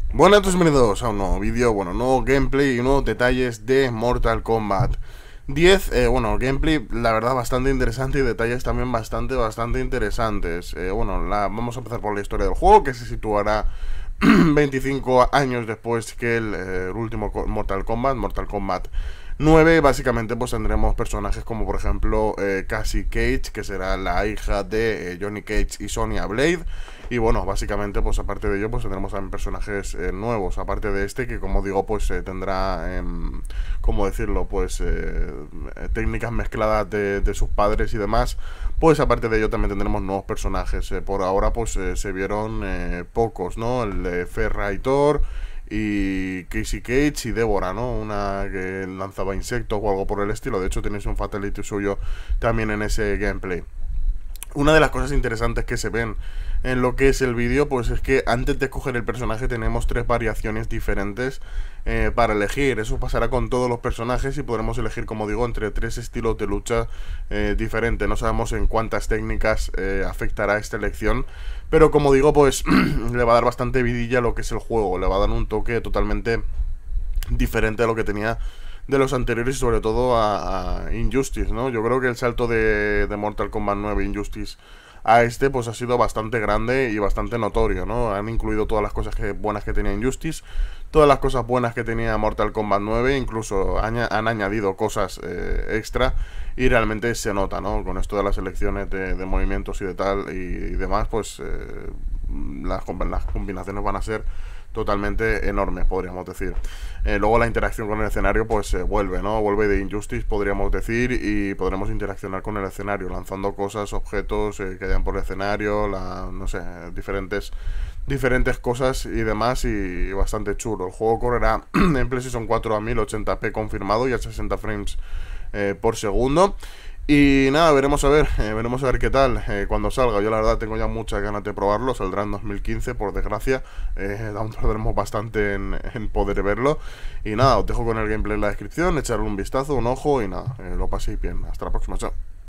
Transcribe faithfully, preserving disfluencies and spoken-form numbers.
Buenas a todos, bienvenidos a un nuevo vídeo, bueno, nuevo gameplay y nuevos detalles de Mortal Kombat diez. Eh, bueno, gameplay la verdad bastante interesante y detalles también bastante, bastante interesantes. Eh, bueno, la, vamos a empezar por la historia del juego, que se situará veinticinco años después que el, eh, el último Mortal Kombat, Mortal Kombat nueve. Básicamente pues tendremos personajes como por ejemplo eh, Cassie Cage, que será la hija de eh, Johnny Cage y Sonya Blade. Y bueno, básicamente pues aparte de ello pues tendremos también personajes eh, nuevos, aparte de este que como digo pues eh, tendrá, eh, ¿cómo decirlo? Pues eh, técnicas mezcladas de, de sus padres y demás. Pues aparte de ello también tendremos nuevos personajes. Eh, por ahora pues eh, se vieron eh, pocos, ¿no? El de Ferra y Thor y Casey Cage y Débora, ¿no? Una que lanzaba insectos o algo por el estilo. De hecho tenéis un fatality suyo también en ese gameplay. Una de las cosas interesantes que se ven en lo que es el vídeo, pues es que antes de escoger el personaje tenemos tres variaciones diferentes eh, para elegir. Eso pasará con todos los personajes y podremos elegir, como digo, entre tres estilos de lucha eh, diferentes. No sabemos en cuántas técnicas eh, afectará esta elección, pero como digo, pues le va a dar bastante vidilla a lo que es el juego. Le va a dar un toque totalmente diferente a lo que tenía de los anteriores y sobre todo a, a Injustice, ¿no? Yo creo que el salto de, de Mortal Kombat nueve Injustice a este pues ha sido bastante grande y bastante notorio, ¿no? Han incluido todas las cosas que, buenas que tenía Injustice, todas las cosas buenas que tenía Mortal Kombat nueve, incluso han, han añadido cosas eh, extra y realmente se nota, ¿no? Con esto de las elecciones de, de movimientos y de tal y, y demás, pues eh, las, las combinaciones van a ser totalmente enormes, podríamos decir. Eh, luego la interacción con el escenario pues eh, vuelve, ¿no? Vuelve de Injustice, podríamos decir, y podremos interaccionar con el escenario, lanzando cosas, objetos eh, que hayan por el escenario, la, no sé, diferentes diferentes cosas y demás, y bastante chulo. El juego correrá en PlayStation cuatro a mil ochenta p confirmado y a sesenta frames eh, por segundo. Y nada, veremos a ver, eh, veremos a ver qué tal eh, cuando salga. Yo la verdad tengo ya muchas ganas de probarlo. Saldrá en dos mil quince, por desgracia. eh, Aún tardaremos bastante en, en poder verlo. Y nada, os dejo con el gameplay en la descripción. Echarle un vistazo, un ojo y nada, eh, lo paséis bien. Hasta la próxima, chao.